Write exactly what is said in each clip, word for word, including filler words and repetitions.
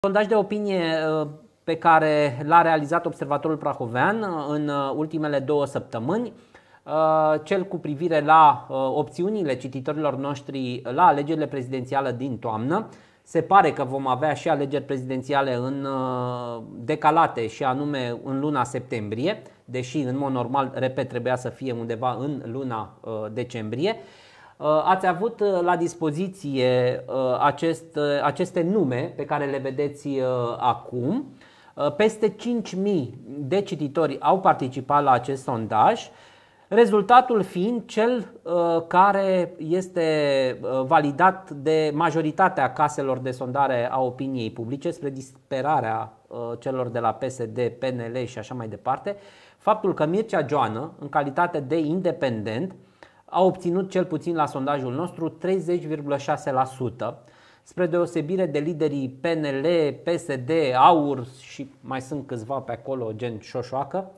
Sondaj de opinie pe care l-a realizat Observatorul Prahovean în ultimele două săptămâni, cel cu privire la opțiunile cititorilor noștri la alegerile prezidențiale din toamnă. Se pare că vom avea și alegeri prezidențiale în decalate, și anume în luna septembrie, deși în mod normal, repet, trebuia să fie undeva în luna decembrie. Ați avut la dispoziție acest, aceste nume pe care le vedeți acum. Peste cinci mii de cititori au participat la acest sondaj, rezultatul fiind cel care este validat de majoritatea caselor de sondare a opiniei publice, spre disperarea celor de la P S D, P N L și așa mai departe, faptul că Mircea Joană, în calitate de independent, a obținut cel puțin la sondajul nostru treizeci virgulă șase la sută, spre deosebire de liderii P N L, P S D, AUR și mai sunt câțiva pe acolo, gen Șoșoacă,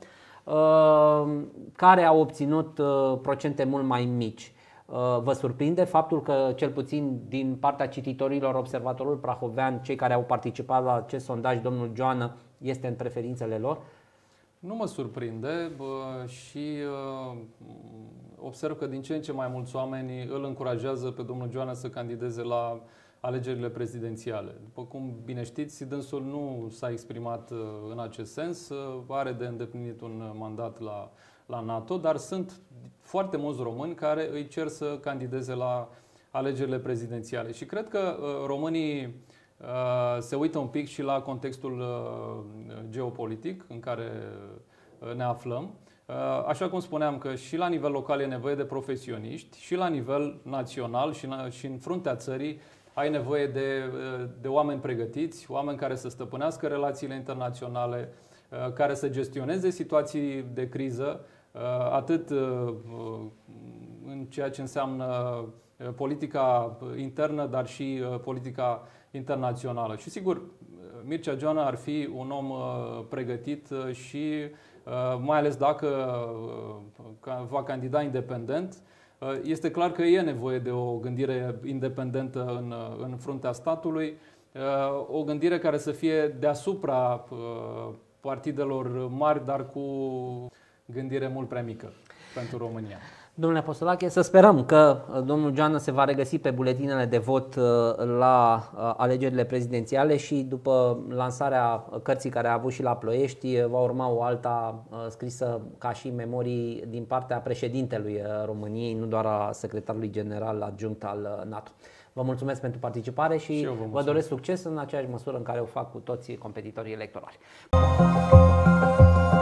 care au obținut procente mult mai mici. Vă surprinde faptul că, cel puțin din partea cititorilor Observatorul Prahovean, cei care au participat la acest sondaj, domnul Joană este în preferințele lor? Nu mă surprinde și observ că din ce în ce mai mulți oameni îl încurajează pe domnul Joană să candideze la alegerile prezidențiale. După cum bine știți, dânsul nu s-a exprimat în acest sens, are de îndeplinit un mandat la, la NATO, dar sunt foarte mulți români care îi cer să candideze la alegerile prezidențiale. Și cred că românii se uită un pic și la contextul geopolitic în care ne aflăm. Așa cum spuneam că și la nivel local e nevoie de profesioniști, și la nivel național și, și în fruntea țării ai nevoie de, de oameni pregătiți, oameni care să stăpânească relațiile internaționale, care să gestioneze situații de criză, atât în ceea ce înseamnă politica internă, dar și politica internațională. Și sigur, Mircea Joană ar fi un om pregătit și mai ales dacă va candida independent, este clar că e nevoie de o gândire independentă în, în fruntea statului, o gândire care să fie deasupra partidelor mari, dar cu gândire mult prea mică pentru România. Domnule Apostolache, să sperăm că domnul Joană se va regăsi pe buletinele de vot la alegerile prezidențiale și după lansarea cărții care a avut și la Ploiești va urma o alta scrisă ca și memorii din partea președintelui României, nu doar a secretarului general adjunct al NATO. Vă mulțumesc pentru participare și, și vă, vă doresc succes în aceeași măsură în care o fac cu toți competitorii electorali.